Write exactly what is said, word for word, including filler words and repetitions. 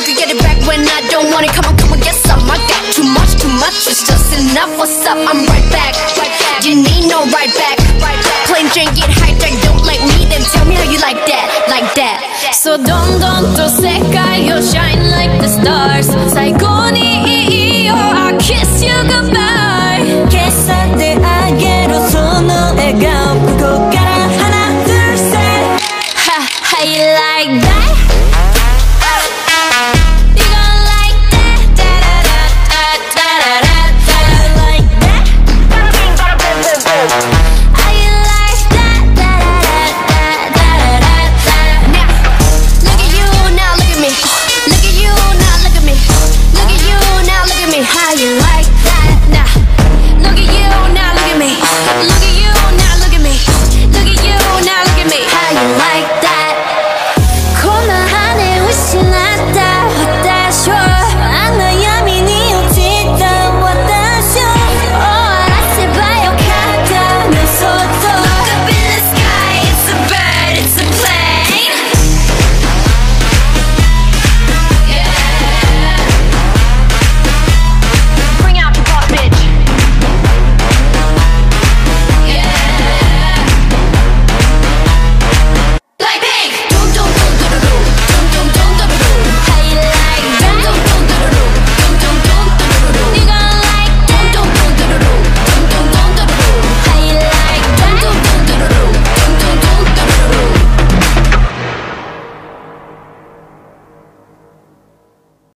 could get it back when I don't want it. Come on, come on, get some. I got too much, too much, it's just enough. What's up? I'm right back. You need no right back. Plain Jane get hijacked, don't like me, then tell me how you like that, like that. So don't, don't, to 세界, you shine like the stars. Psycho